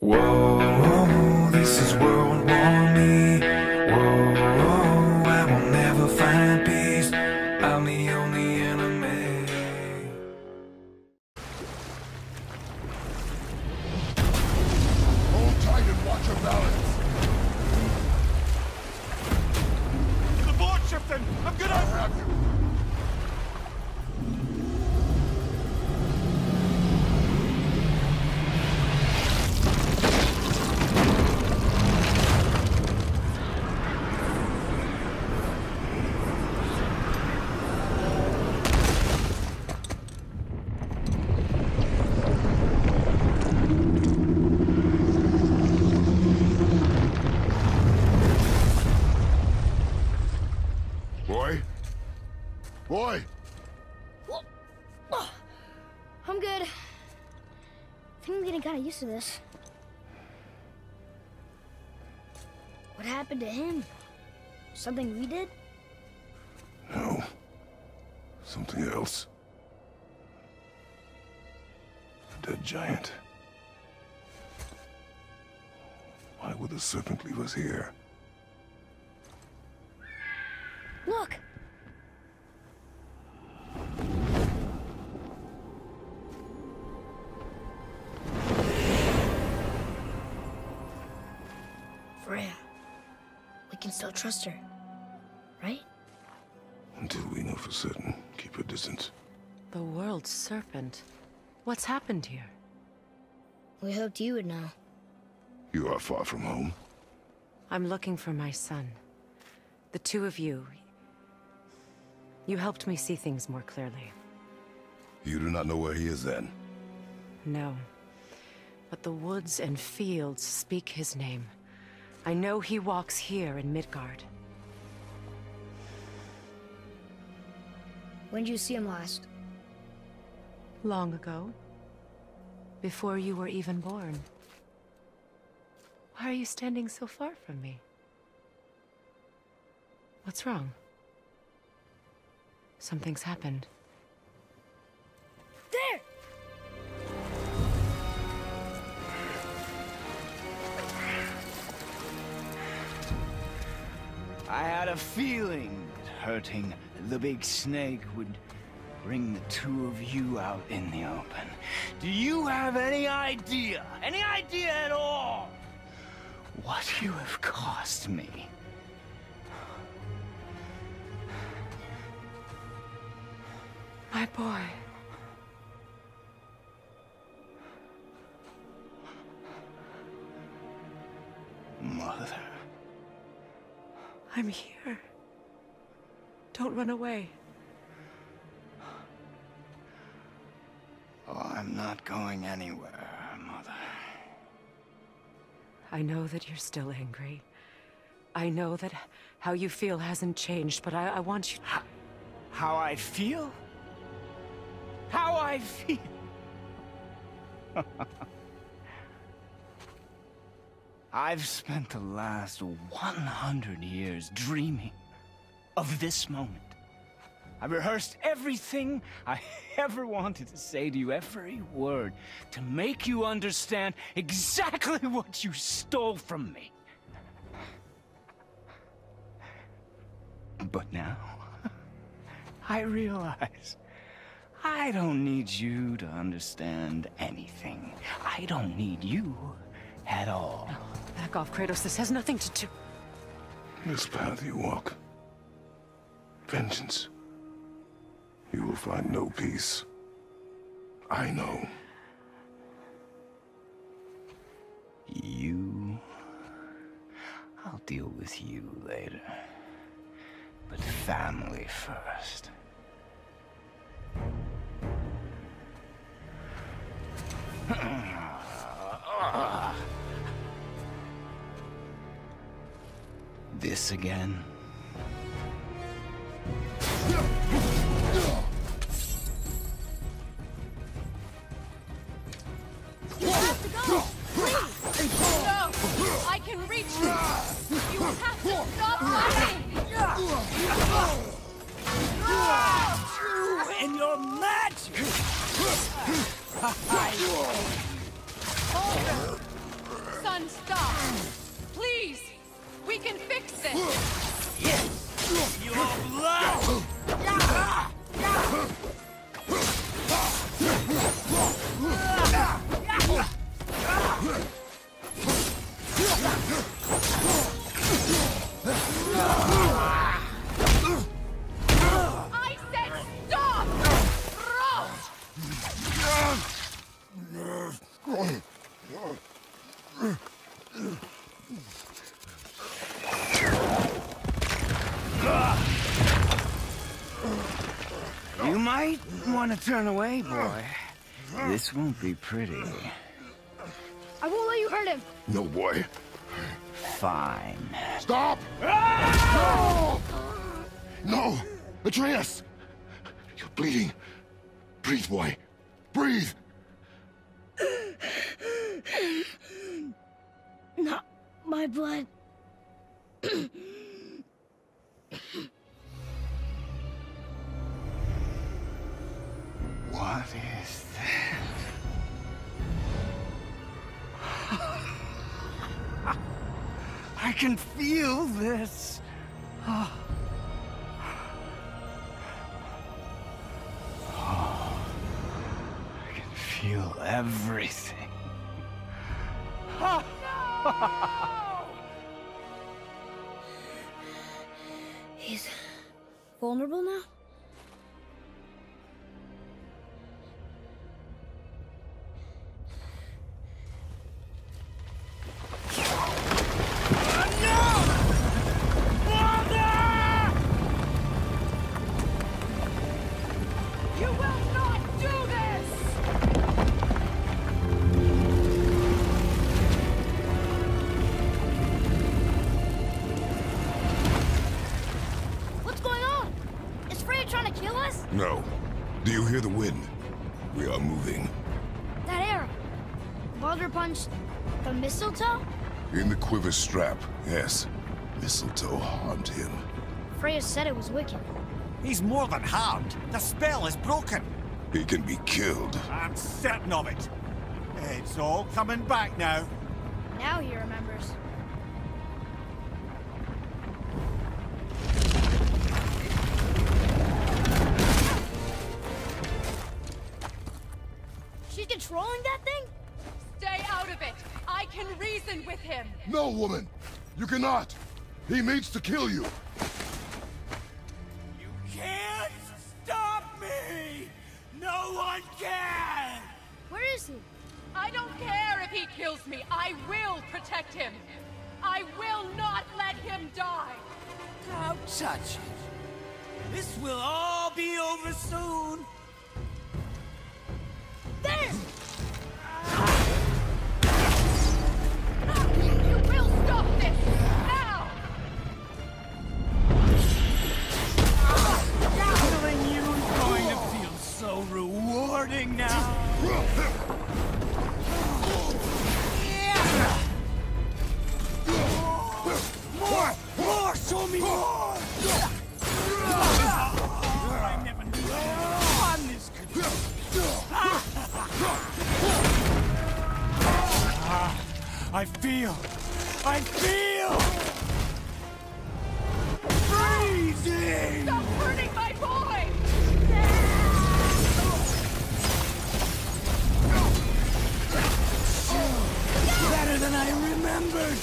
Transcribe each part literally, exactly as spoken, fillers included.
Whoa, this is World War Me. Whoa, I will never find peace. I'm the only enemy. Hold tight and watch your balance. The board shifting! I'm gonna Have you? Boy? Boy! I'm good. I think I'm getting kind of used to this. What happened to him? Something we did? No. Something else. A dead giant. Why would the serpent leave us here? Look! Freya. We can still trust her, right? Until we know for certain, keep a distance. The world serpent. What's happened here? We hoped you would know. You are far from home. I'm looking for my son. The two of you. You helped me see things more clearly. You do not know where he is then? No. But the woods and fields speak his name. I know he walks here in Midgard. When did you see him last? Long ago. Before you were even born. Why are you standing so far from me? What's wrong? Something's happened. There! I had a feeling that hurting the big snake would bring the two of you out in the open. Do you have any idea, any idea at all, what you have cost me? My boy. Mother. I'm here. Don't run away. Oh, I'm not going anywhere, Mother. I know that you're still angry. I know that how you feel hasn't changed, but I, I want you... How, how I feel? How I feel? I've spent the last one hundred years dreaming of this moment. I rehearsed everything I ever wanted to say to you, every word, to make you understand exactly what you stole from me. But now, I realize I don't need you to understand anything. I don't need you at all. No, back off, Kratos. This has nothing to do... This path you walk. Vengeance. You will find no peace. I know. You... I'll deal with you later. But family first. This again? You have to go! Please! No! I can reach you! You have to stop fighting! You and your magic! You might want to turn away, boy. This won't be pretty. I won't let you hurt him. No, boy. Fine. Stop! No! No! Atreus! You're bleeding. Breathe, boy. Breathe! Not my blood. What is that? I can feel this. Oh. Oh. I can feel everything. Oh. He's vulnerable now? No. Do you hear the wind? We are moving. That arrow. Baldur punched the mistletoe? In the quiver strap, yes. Mistletoe harmed him. Freya said it was wicked. He's more than harmed. The spell is broken. He can be killed. I'm certain of it. It's all coming back now. Now he remembers. She's controlling that thing? Stay out of it. I can reason with him. No, woman! You cannot! He means to kill you! You can't stop me! No one can! Where is he? I don't care if he kills me. I will protect him. I will not let him die. Don't touch it. This will all be over soon. There! You will stop this! Now! Killing you is going to feel so rewarding now. More! More! Show me more! I never knew on this could I feel! I feel! Freezing! Stop hurting my boy! Better than I remembered!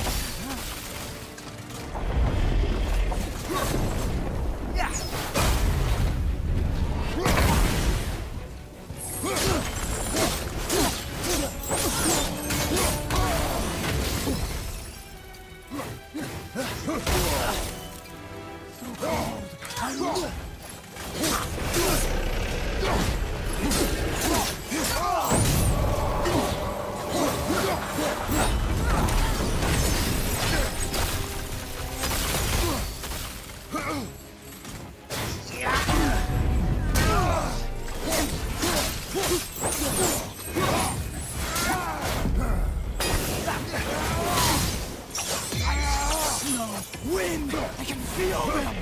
Wind! I can feel them!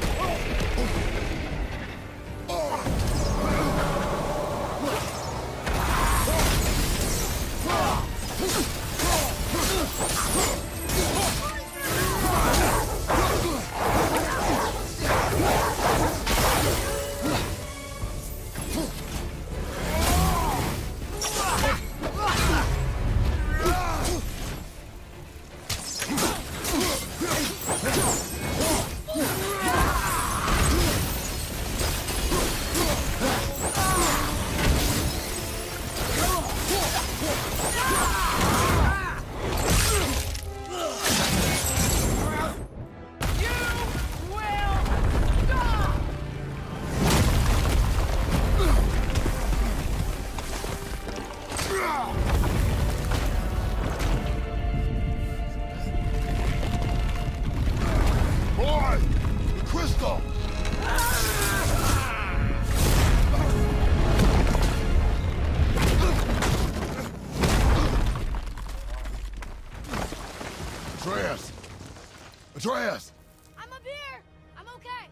Atreus! Atreus! I'm up here! I'm okay!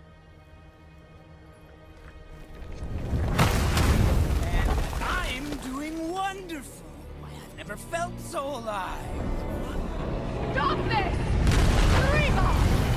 And I'm doing wonderful. Why, I've never felt so alive. Stop this! Reba!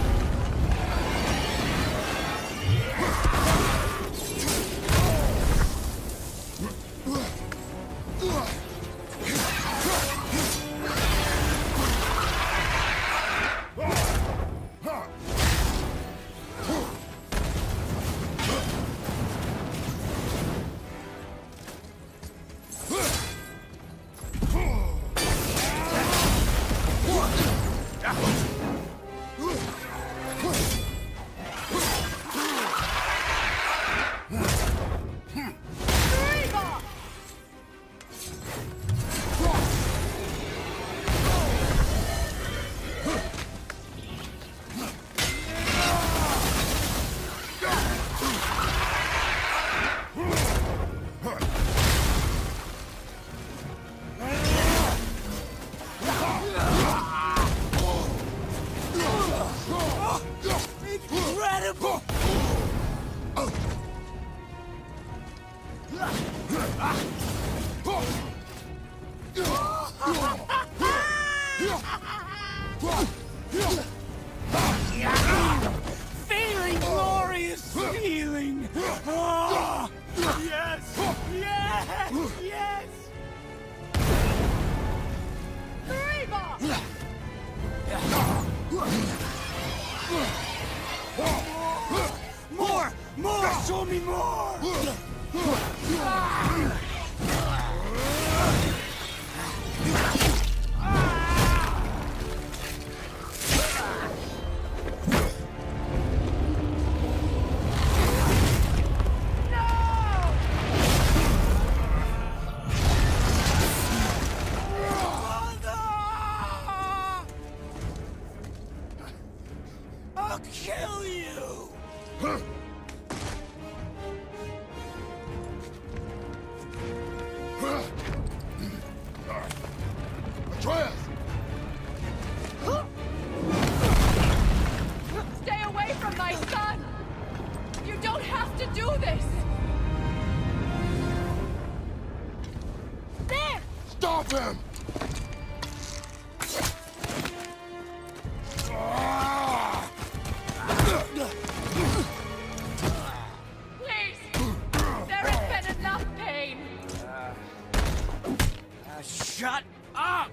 Incredible! Feeling glorious feeling! Ah, yes! Yes! Yes! Reba! More! More! Show me more! I'll kill you! Atreus! Stay away from my son! You don't have to do this! There! Stop him! Please! There has been enough pain! Uh, shut up!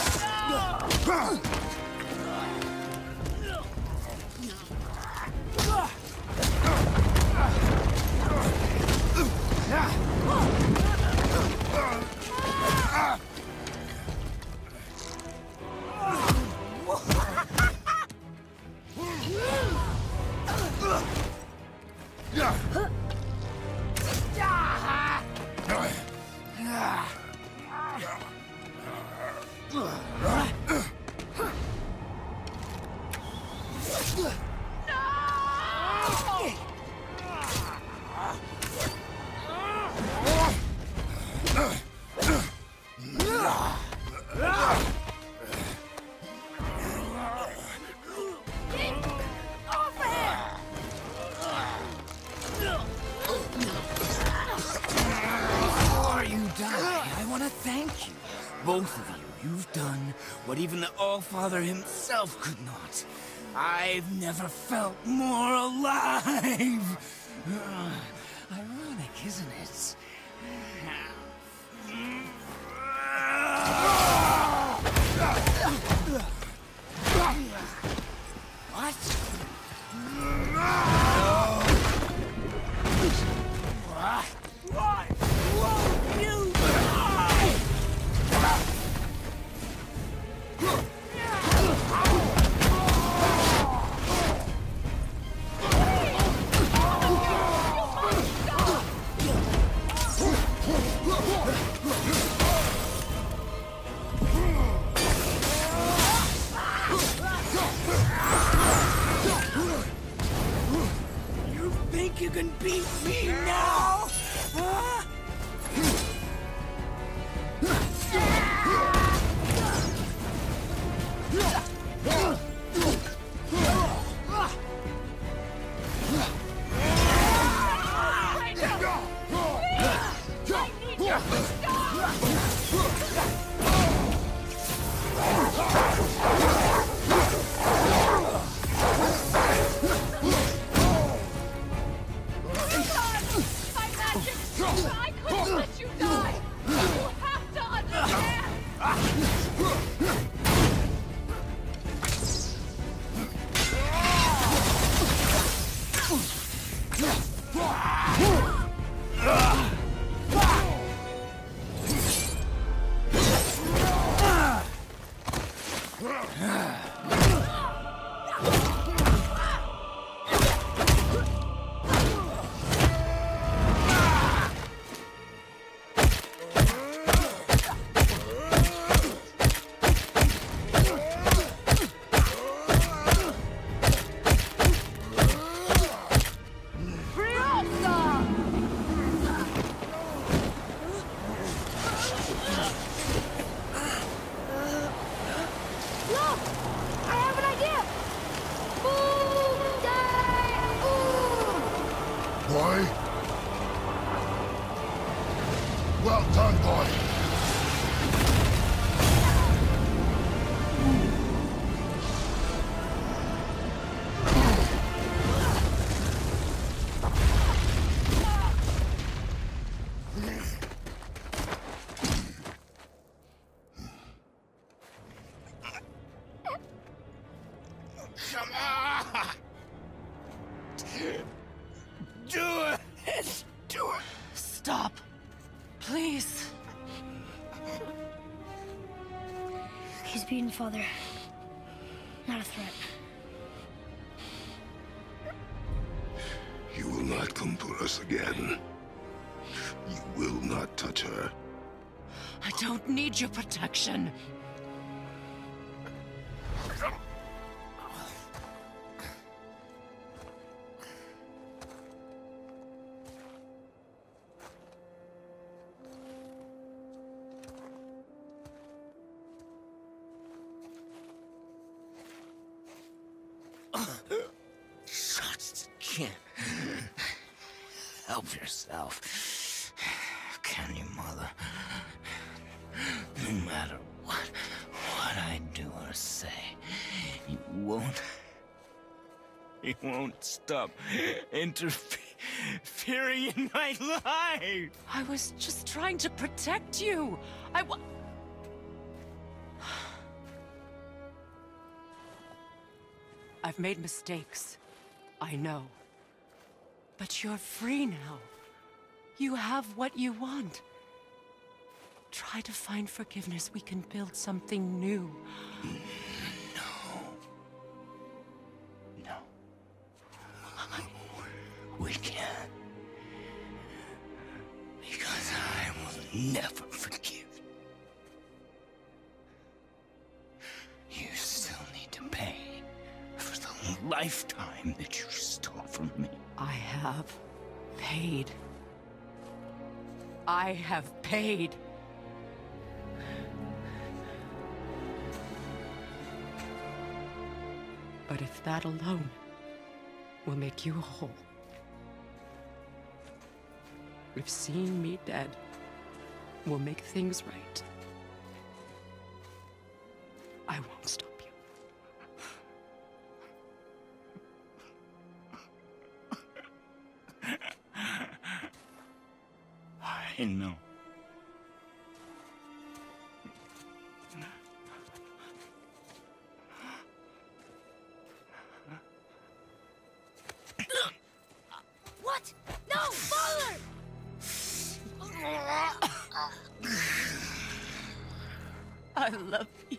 Before you die, I want to thank you. Both of you, you've done what even the All-Father himself could not. I've never felt more alive. Uh, ironic, isn't it? What? What? Won't you die? You think you can beat me now? Huh? Well done, boy. Come on! Do it! Do it! Stop. Please. He's beaten, Father. Not a threat. You will not come for us again. You will not touch her. I don't need your protection. Just can't help yourself, can you, Mother? No matter what, what I do or say, you won't. You won't stop interfering in my life. I was just trying to protect you. I wa- I've made mistakes. I know. But you're free now. You have what you want. Try to find forgiveness. We can build something new. No. No. We can't. Because I will never forgive. You still need to pay for the lifetime that you stole from me. I have paid. I have paid. But if that alone will make you whole, if seeing me dead will make things right, I won't stop you. I know. What? No, Father! I love you.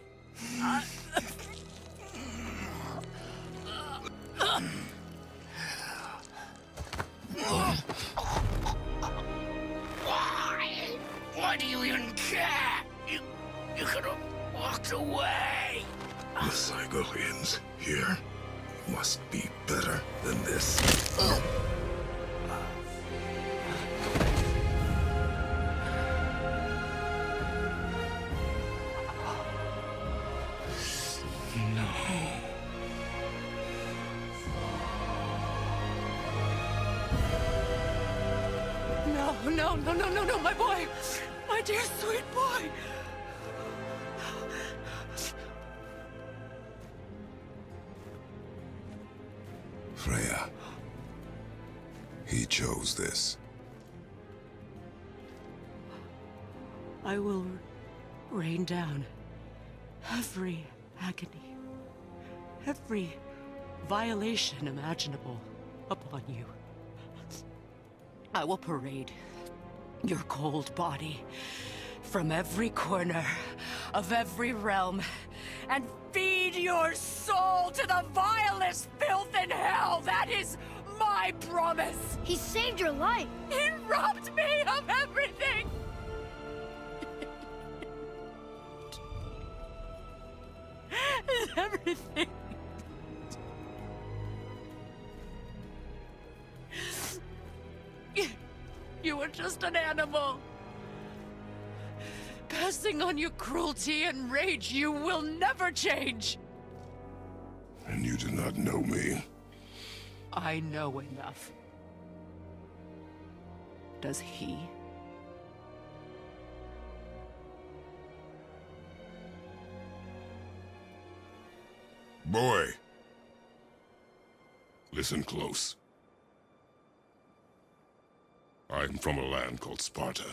Why? Why do you even care? You, you could have walked away. The Cygolians here must be better than this. No, no, no, no, no, no, my boy! My dear sweet boy! Freya. He chose this. I will rain down every agony, every violation imaginable upon you. I will parade your cold body from every corner of every realm and feed your soul to the vilest filth in hell. That is my promise. He saved your life. He robbed me of everything. Everything. You were just an animal. Passing on your cruelty and rage, you will never change. And you do not know me. I know enough. Does he? Boy. Listen close. I'm from a land called Sparta.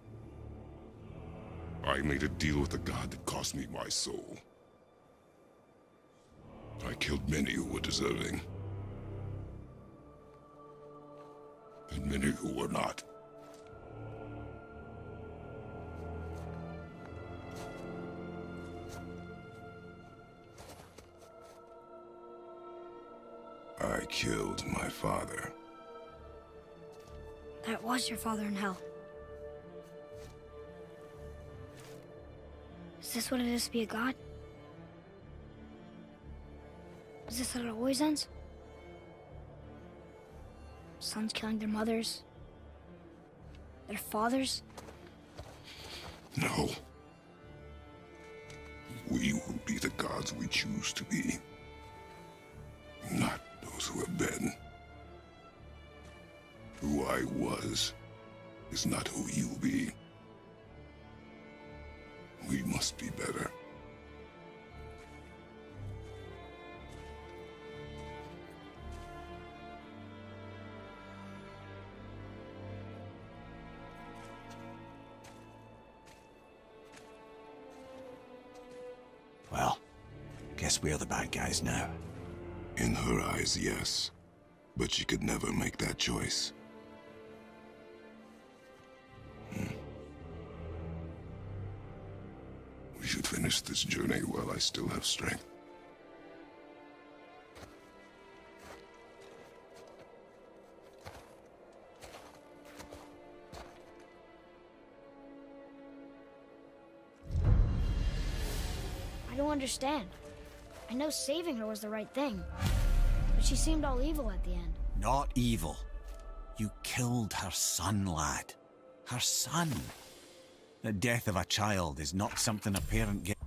I made a deal with the god that cost me my soul. I killed many who were deserving. And many who were not. I killed my father. That was your father in hell. Is this what it is to be a god? Is this how it always ends? Sons killing their mothers? Their fathers? No. We will be the gods we choose to be. Not those who have been. Who I was is not who you'll be. We must be better. Well, guess we're the bad guys now. In her eyes, yes. But she could never make that choice. Hmm. We should finish this journey while I still have strength. I don't understand. I know saving her was the right thing, but she seemed all evil at the end. Not evil. You killed her son, lad. Her son. The death of a child is not something a parent gets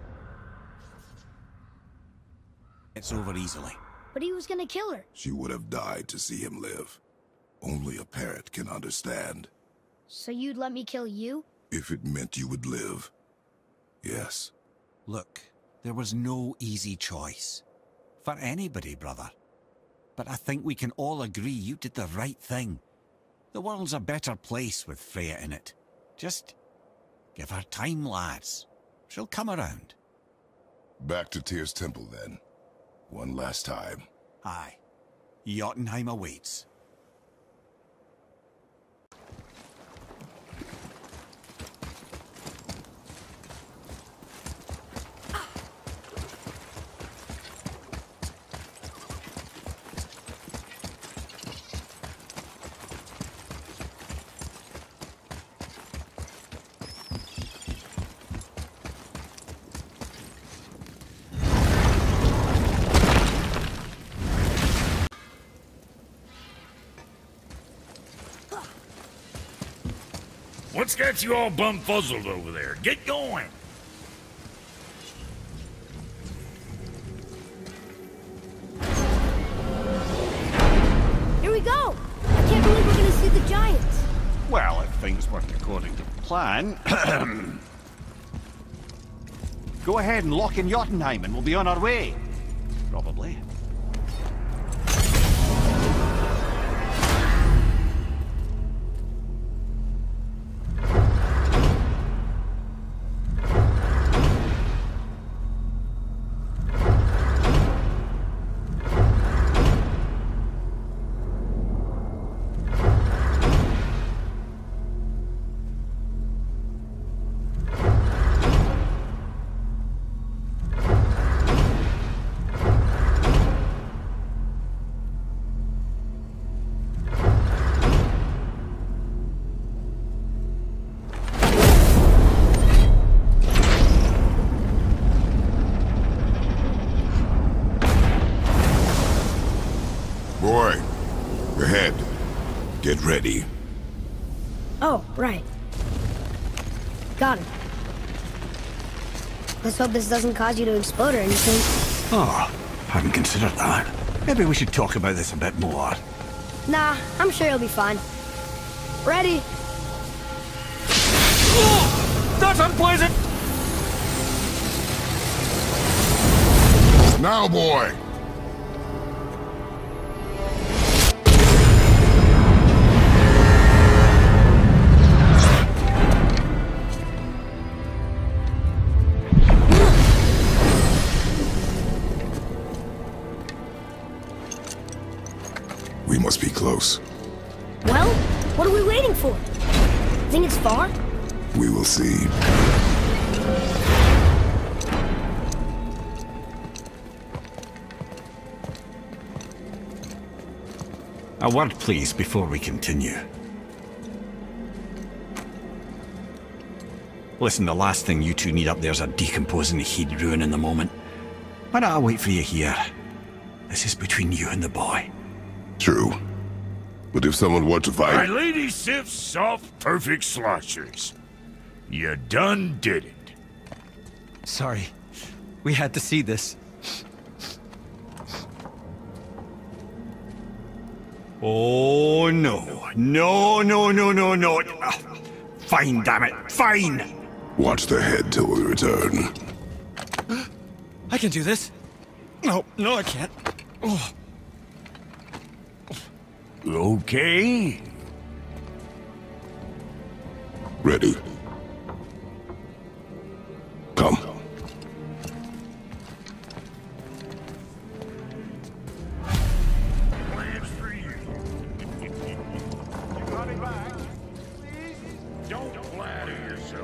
over easily. But he was gonna kill her. She would have died to see him live. Only a parent can understand. So you'd let me kill you? If it meant you would live, yes. Look, there was no easy choice. For anybody, brother. But I think we can all agree you did the right thing. The world's a better place with Freya in it. Just give her time, lads. She'll come around. Back to Tyr's temple, then. One last time. Aye. Jotunheim awaits. What's got you all bum-fuzzled over there? Get going! Here we go! I can't believe we're gonna see the giants. Well, if things work according to plan... Go ahead and lock in Jotunheim and we'll be on our way. Probably. Ahead. Get ready. Oh, right. Got it. Let's hope this doesn't cause you to explode or anything. Oh, hadn't considered that. Maybe we should talk about this a bit more. Nah, I'm sure you'll be fine. Ready? Oh, that's unpleasant! Now, boy! We must be close. Well, what are we waiting for? Think it's far? We will see. A word, please, before we continue. Listen, the last thing you two need up there's a decomposing heat ruin in the moment. Why don't I wait for you here? This is between you and the boy. True. But if someone were to My fight... lady sips soft, perfect sloshers. You done did it. Sorry. We had to see this. Oh, no. No, no, no, no, no. Ah, fine, damn it. Fine! Watch the head till we return. I can do this. No, no, I can't. Oh. Okay. Ready. Come. Plans for you. You got it back, please? Don't flatter yourself.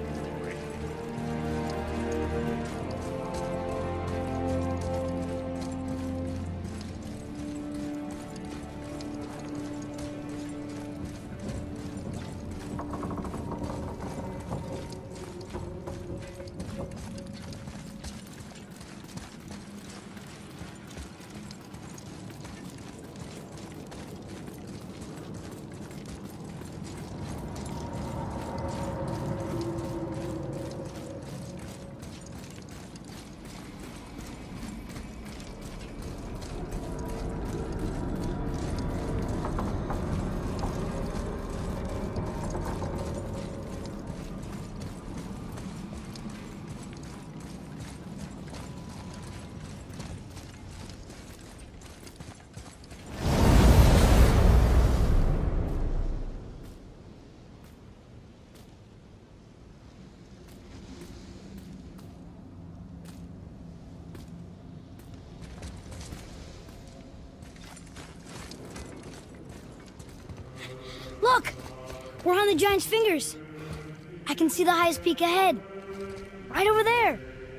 Look! We're on the giant's fingers. I can see the highest peak ahead. Right over there.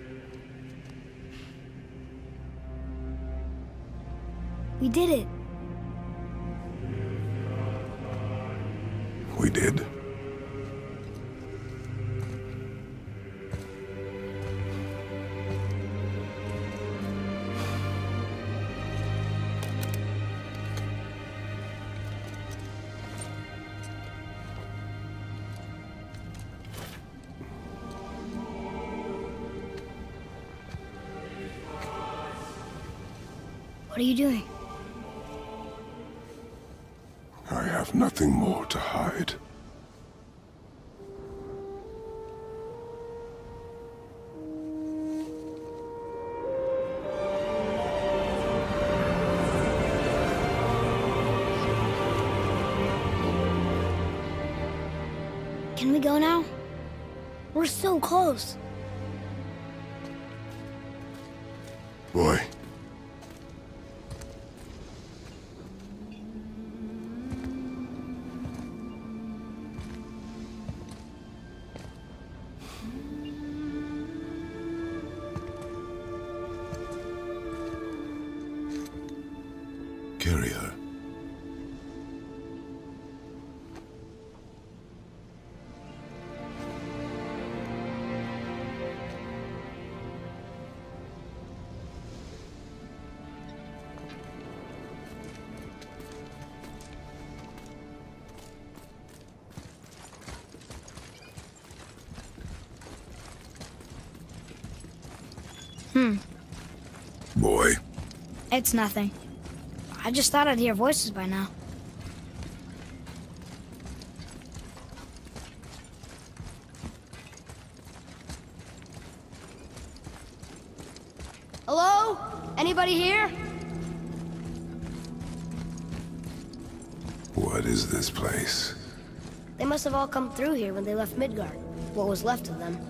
We did it. We did. What are you doing? I have nothing more to hide. Can we go now? We're so close. Boy. Carry her. Hmm. Boy, It's nothing. I just thought I'd hear voices by now. Hello? Anybody here? what is this place? They must have all come through here when they left Midgard. What was left of them.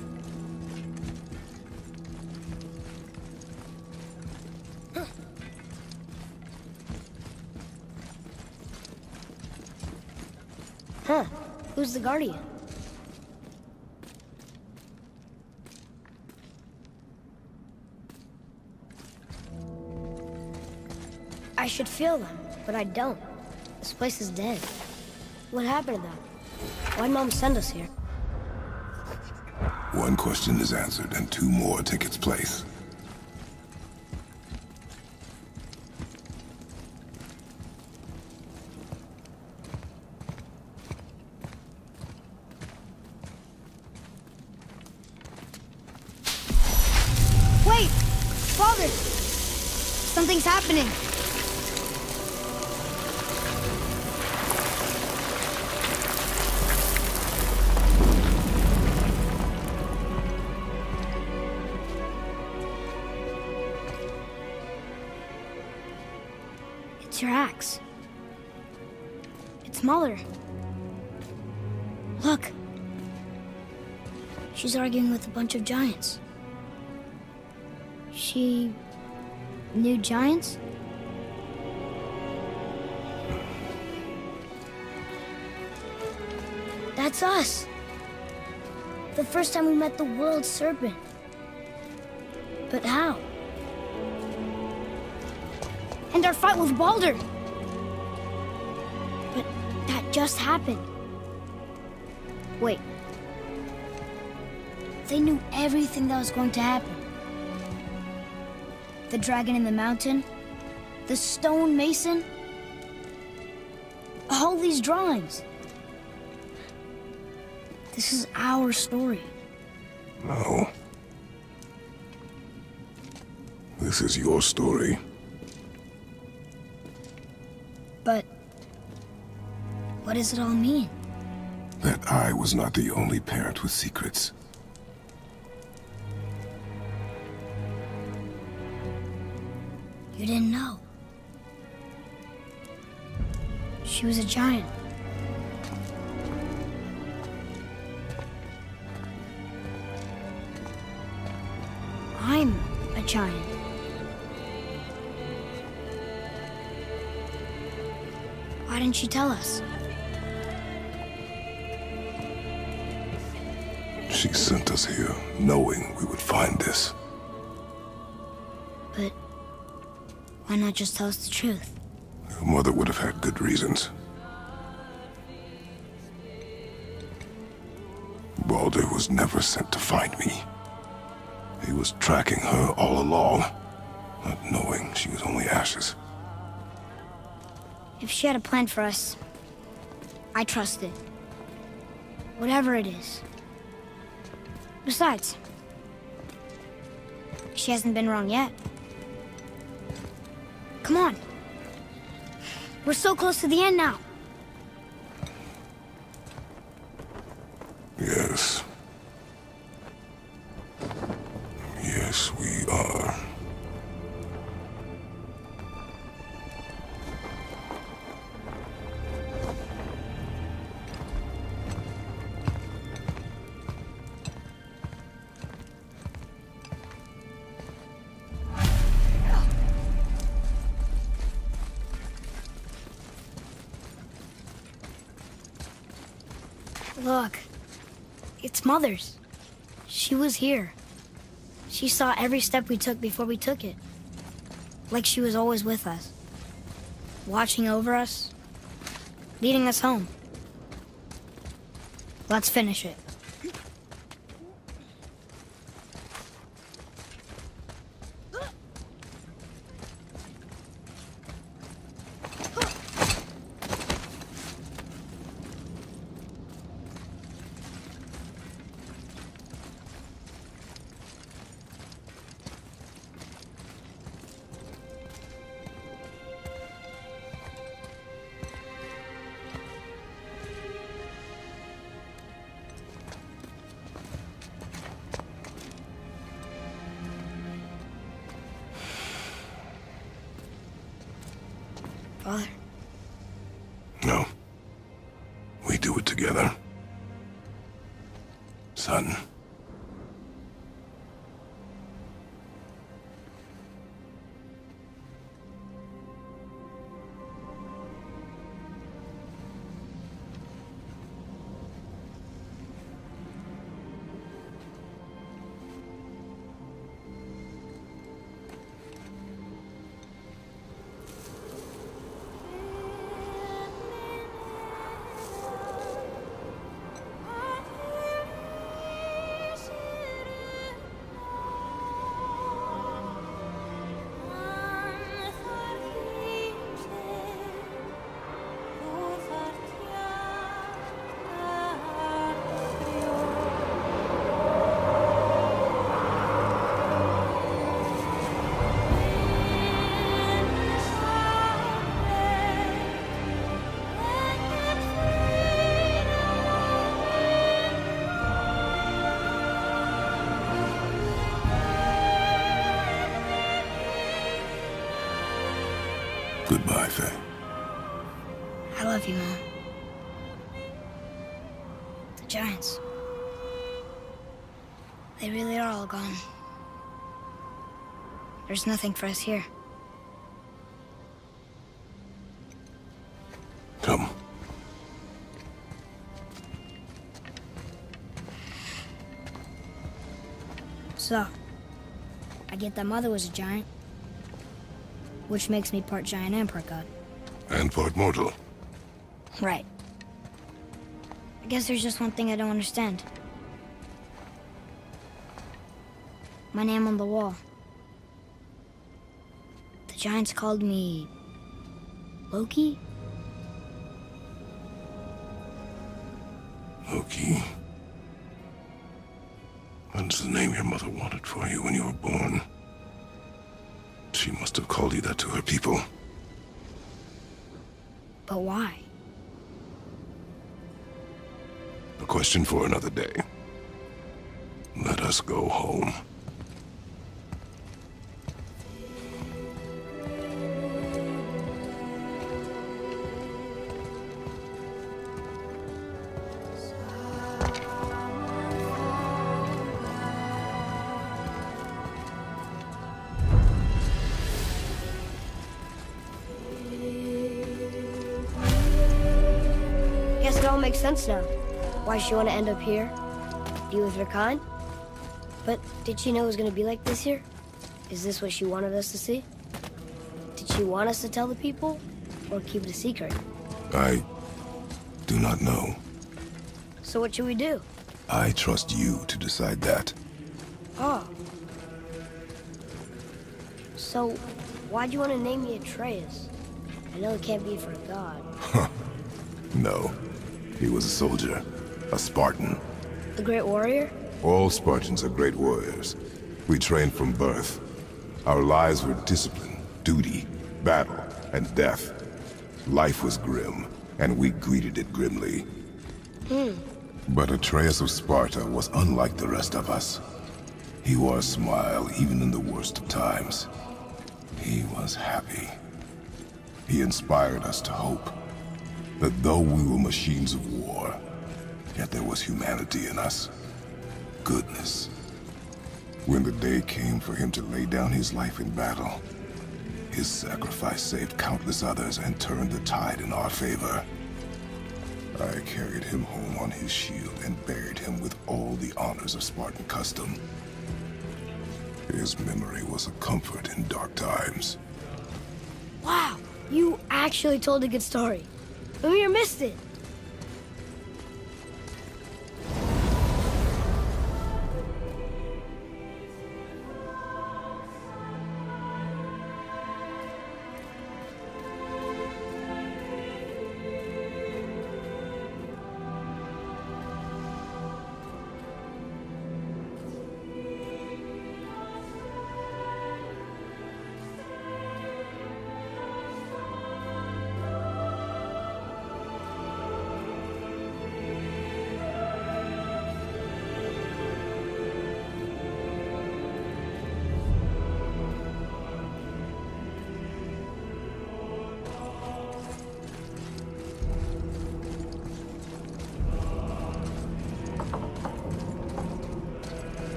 Huh. Who's the Guardian? I should feel them, but I don't. This place is dead. What happened to them? Why'd Mom send us here? One question is answered, and two more take its place. Wait! Father! Something's happening! It's your axe. It's Mother. Look. She's arguing with a bunch of giants. She knew giants? That's us. The first time we met the world serpent. But how? And our fight with Baldur. But that just happened. Wait. They knew everything that was going to happen. The dragon in the mountain, the stone mason, all these drawings. This is our story. No. This is your story. But what does it all mean? That I was not the only parent with secrets. You didn't know. She was a giant. I'm a giant. Why didn't she tell us? She sent us here, knowing we would find this. But why not just tell us the truth? Your mother would have had good reasons. Baldur was never sent to find me. He was tracking her all along, not knowing she was only ashes. If she had a plan for us, I trust it. Whatever it is. Besides, she hasn't been wrong yet. Come on. We're so close to the end now. Yes. Yes, we are. Look, it's Mother's. She was here. She saw every step we took before we took it. Like she was always with us. Watching over us. Leading us home. Let's finish it. Father? No. We do it together. Son. Goodbye, Faye. I love you, Mom. The Giants. They really are all gone. There's nothing for us here. Come. So, I get that Mother was a giant, which makes me part giant and part god. And part mortal. Right. I guess there's just one thing I don't understand. My name on the wall. The Giants called me... Loki? Loki. That's the name your mother wanted for you when you were born. She must have called you that to her people. But why? A question for another day. Let us go home. Guess it all makes sense now. Why she want to end up here? Be with her kind? But did she know it was going to be like this here? Is this what she wanted us to see? Did she want us to tell the people? Or keep it a secret? I do not know. So what should we do? I trust you to decide that. Oh. So, why'd you want to name me Atreus? I know it can't be for a god. No. He was a soldier. A Spartan. The Great Warrior? All Spartans are great warriors. We trained from birth. Our lives were discipline, duty, battle, and death. Life was grim, and we greeted it grimly. Hmm. But Atreus of Sparta was unlike the rest of us. He wore a smile even in the worst of times. He was happy. He inspired us to hope that though we were machines of war, yet there was humanity in us. Goodness. When the day came for him to lay down his life in battle, his sacrifice saved countless others and turned the tide in our favor. I carried him home on his shield and buried him with all the honors of Spartan custom. His memory was a comfort in dark times. Wow, you actually told a good story. Mimir missed it.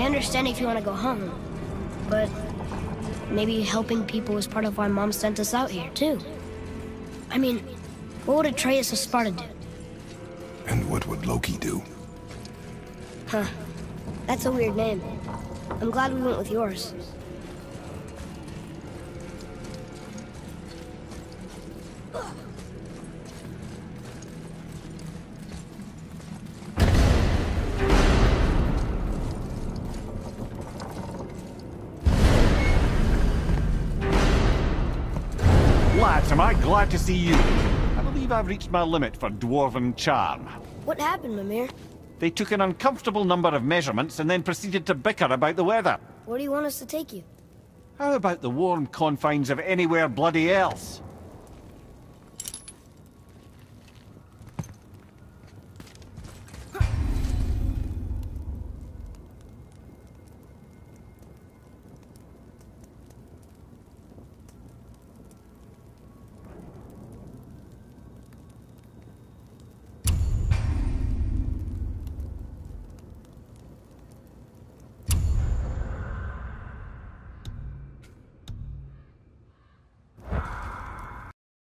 understand if you want to go home, but maybe helping people is part of why Mom sent us out here, too. I mean, what would Atreus of Sparta do? And what would Loki do? Huh. That's a weird name. I'm glad we went with yours. Lads, am I glad to see you. I believe I've reached my limit for dwarven charm. What happened, Mimir? They took an uncomfortable number of measurements and then proceeded to bicker about the weather. Where do you want us to take you? How about the warm confines of anywhere bloody else?